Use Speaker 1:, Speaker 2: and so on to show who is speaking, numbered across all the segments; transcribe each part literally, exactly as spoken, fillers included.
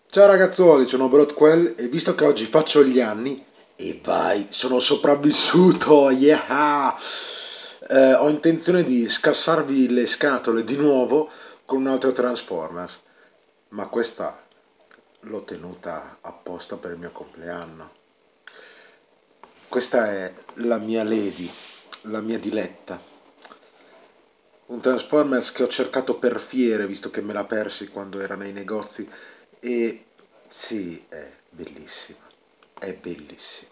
Speaker 1: Ciao ragazzuoli, sono Broadquell e visto che oggi faccio gli anni, e vai, sono sopravvissuto, yeah! Eh, ho intenzione di scassarvi le scatole di nuovo con un altro Transformers, ma questa l'ho tenuta apposta per il mio compleanno. Questa è la mia Lady, la mia Diletta. Un Transformers che ho cercato per fiere, visto che me l'ha persi quando era nei negozi. E sì, è bellissima. È bellissima.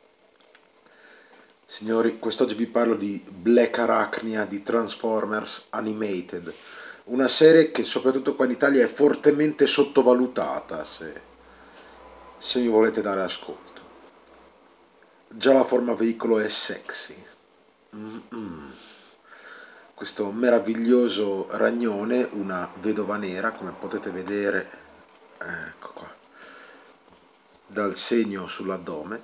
Speaker 1: Signori, quest'oggi vi parlo di Black Arachnia di Transformers Animated. Una serie che soprattutto qua in Italia è fortemente sottovalutata, se, se mi volete dare ascolto. Già la forma veicolo è sexy. Mm-mm. Questo meraviglioso ragnone, una vedova nera, come potete vedere, ecco qua, dal segno sull'addome,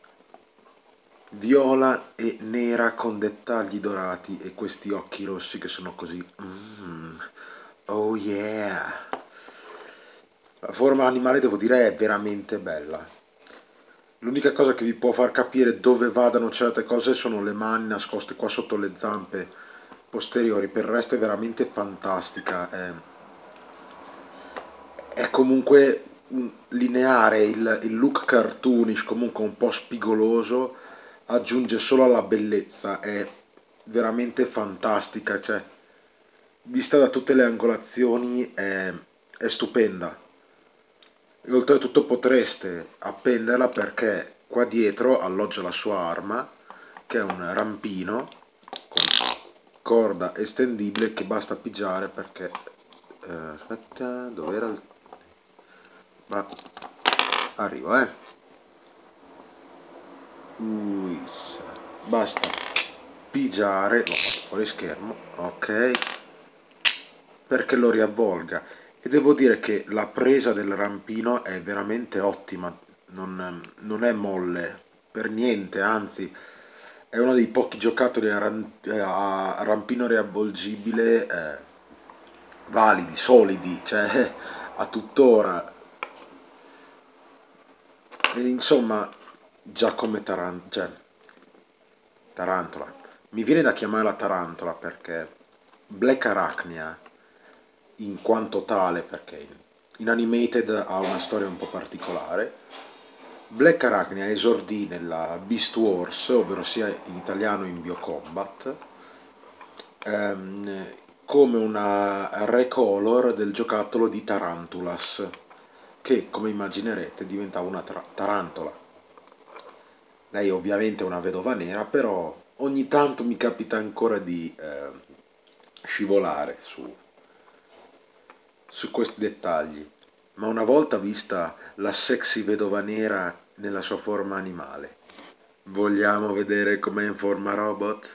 Speaker 1: viola e nera con dettagli dorati e questi occhi rossi che sono così. Mm, oh yeah! La forma animale, devo dire, è veramente bella. L'unica cosa che vi può far capire dove vadano certe cose sono le mani nascoste qua sotto le zampe posteriori, per il resto è veramente fantastica. È, è comunque un- lineare, il, il look cartoonish, comunque un po' spigoloso, aggiunge solo alla bellezza, è veramente fantastica, cioè, vista da tutte le angolazioni è, è stupenda. E oltretutto potreste appenderla perché qua dietro alloggia la sua arma, che è un rampino con corda estendibile che basta pigiare perché... eh, aspetta, dov'era il... Va, arrivo, eh. Uissa. Basta pigiare, l'ho fatto fuori schermo, ok, perché lo riavvolga. E devo dire che la presa del rampino è veramente ottima, non, non è molle per niente, anzi è uno dei pochi giocattoli a, ran- a rampino riavvolgibile eh, validi, solidi, cioè a tuttora. E insomma, già come taran- cioè, tarantola, mi viene da chiamarla tarantola perché Black Arachnia, in quanto tale, perché in, in Animated ha una storia un po' particolare, Black Arachnia esordì nella Beast Wars, ovvero sia in italiano in Biocombat, ehm, come una recolor del giocattolo di Tarantulas, che come immaginerete diventava una tra- tarantola. Lei ovviamente è una vedova nera, però ogni tanto mi capita ancora di eh, scivolare su, su questi dettagli. Ma una volta vista la sexy vedova nera nella sua forma animale, vogliamo vedere com'è in forma robot?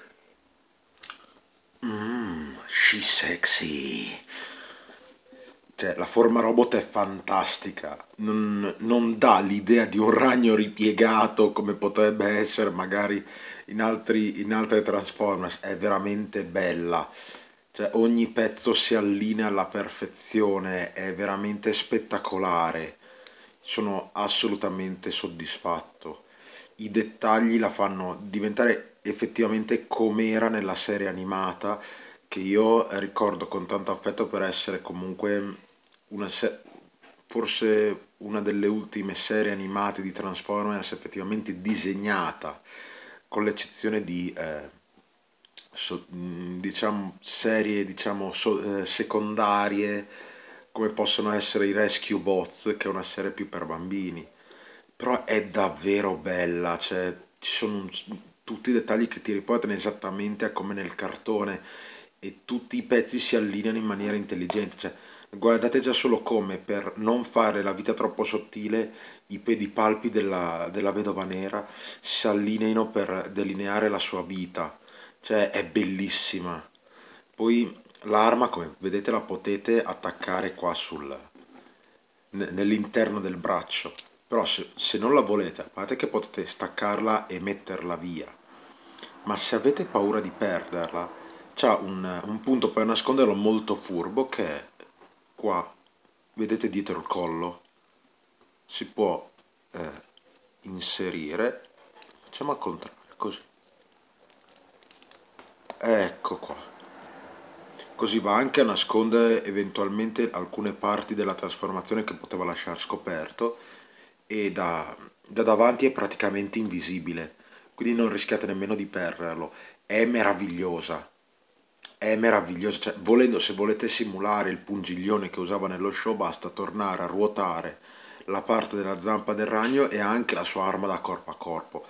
Speaker 1: Mmm, she's sexy. Cioè, la forma robot è fantastica, non, non dà l'idea di un ragno ripiegato come potrebbe essere magari in altri, in altre Transformers, è veramente bella. Cioè, ogni pezzo si allinea alla perfezione, è veramente spettacolare. Sono assolutamente soddisfatto. I dettagli la fanno diventare effettivamente come era nella serie animata, che io ricordo con tanto affetto per essere comunque una se- forse una delle ultime serie animate di Transformers effettivamente disegnata, con l'eccezione di eh, so- mh, diciamo serie diciamo so- eh, secondarie come possono essere i Rescue Bots, che è una serie più per bambini. Però è davvero bella, cioè ci sono un- tutti i dettagli che ti riportano esattamente a come nel cartone e tutti i pezzi si allineano in maniera intelligente. Cioè, guardate già solo come, per non fare la vita troppo sottile, i pedipalpi della, della vedova nera si allineino per delineare la sua vita. Cioè, è bellissima. Poi l'arma, come vedete, la potete attaccare qua sul, ne- nell'interno del braccio. Però se, se non la volete, a parte che potete staccarla e metterla via, ma se avete paura di perderla, c'ha un, un punto per nasconderlo molto furbo che è qua, vedete dietro il collo? si può eh, inserire, facciamo al contrario, così, ecco qua, così va anche a nascondere eventualmente alcune parti della trasformazione che poteva lasciare scoperto, e da, da davanti è praticamente invisibile, quindi non rischiate nemmeno di perderlo. È meravigliosa, è meravigliosa, cioè, volendo, se volete simulare il pungiglione che usava nello show, basta tornare a ruotare la parte della zampa del ragno e anche la sua arma da corpo a corpo.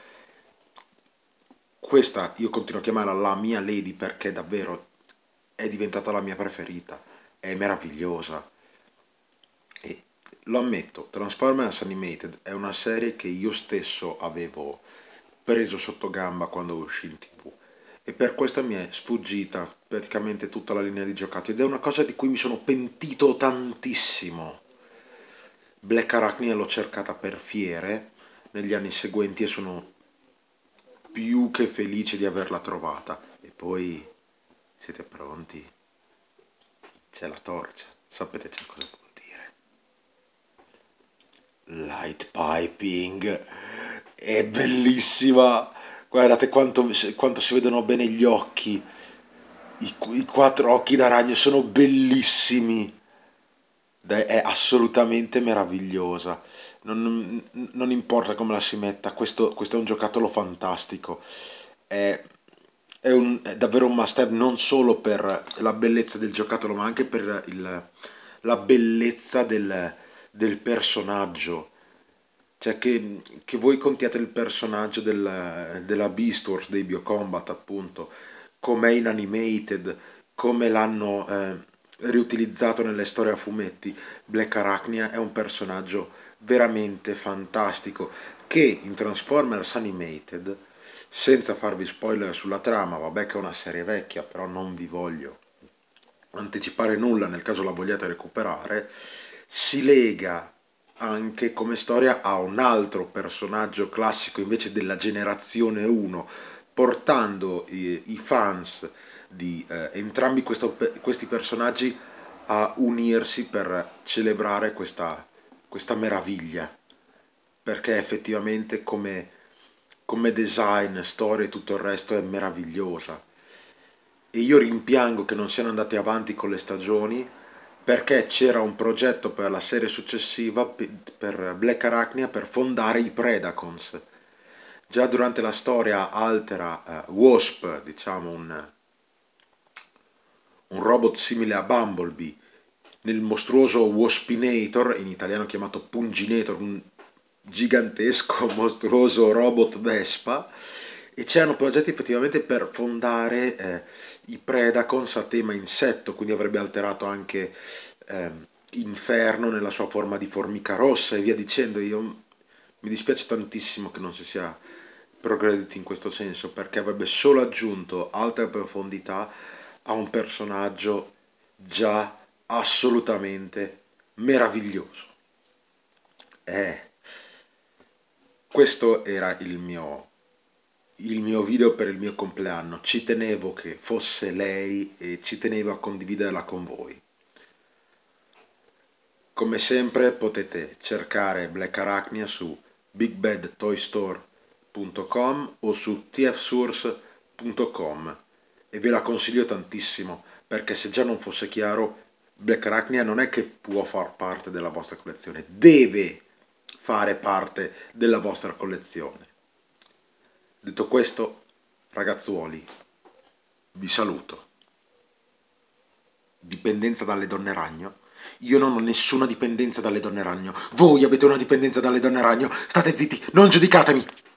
Speaker 1: Questa io continuo a chiamarla la mia Lady perché davvero è diventata la mia preferita, è meravigliosa. E lo ammetto, Transformers Animated è una serie che io stesso avevo preso sotto gamba quando uscì in tivù, e per questo mi è sfuggita praticamente tutta la linea di giocato, ed è una cosa di cui mi sono pentito tantissimo. Black Arachnia l'ho cercata per fiere negli anni seguenti e sono più che felice di averla trovata. E poi, siete pronti? C'è la torcia. Sapete già cosa vuol dire? Light piping. È bellissima. Guardate quanto, quanto si vedono bene gli occhi. I, I quattro occhi da ragno sono bellissimi. Dai, è assolutamente meravigliosa. Non, non importa come la si metta, questo, questo è un giocattolo fantastico. È, è un- è davvero un must have non solo per la bellezza del giocattolo, ma anche per il- la bellezza del, del personaggio. Cioè, che, che voi contiate il personaggio del- della Beast Wars, dei Biocombat, appunto, com'è in animated, come l'hanno eh, riutilizzato nelle storie a fumetti. Black Arachnia è un personaggio veramente fantastico che in Transformers Animated, senza farvi spoiler sulla trama, vabbè che è una serie vecchia, però non vi voglio anticipare nulla nel caso la vogliate recuperare, si lega anche come storia a un altro personaggio classico invece della generazione uno, portando i, i fans di eh, entrambi questo- questi personaggi a unirsi per celebrare questa, questa meraviglia, perché effettivamente come, come design, storia e tutto il resto è meravigliosa. E io rimpiango che non siano andati avanti con le stagioni, perché c'era un progetto per la serie successiva pe- per Black Arachnia per fondare i Predacons. Già durante la storia altera eh, Wasp, diciamo un, un robot simile a Bumblebee, nel mostruoso Waspinator, in italiano chiamato Punginator, un gigantesco, mostruoso robot Vespa, e c'erano progetti effettivamente per fondare eh, i Predacons a tema insetto, quindi avrebbe alterato anche ehm, Inferno nella sua forma di formica rossa e via dicendo. Io, mi dispiace tantissimo che non si sia progrediti in questo senso, perché avrebbe solo aggiunto altre profondità a un personaggio già assolutamente meraviglioso. Eh, questo era il mio, il mio video per il mio compleanno. Ci tenevo che fosse lei e ci tenevo a condividerla con voi. Come sempre potete cercare Black Arachnia su big bad toy store punto com o su t f source punto com, e ve la consiglio tantissimo perché, se già non fosse chiaro, Black Arachnia non è che può far parte della vostra collezione, deve fare parte della vostra collezione. Detto questo, ragazzuoli, vi saluto. Dipendenza dalle donne ragno? Io non ho nessuna dipendenza dalle donne ragno. Voi avete una dipendenza dalle donne ragno. State zitti, non giudicatemi.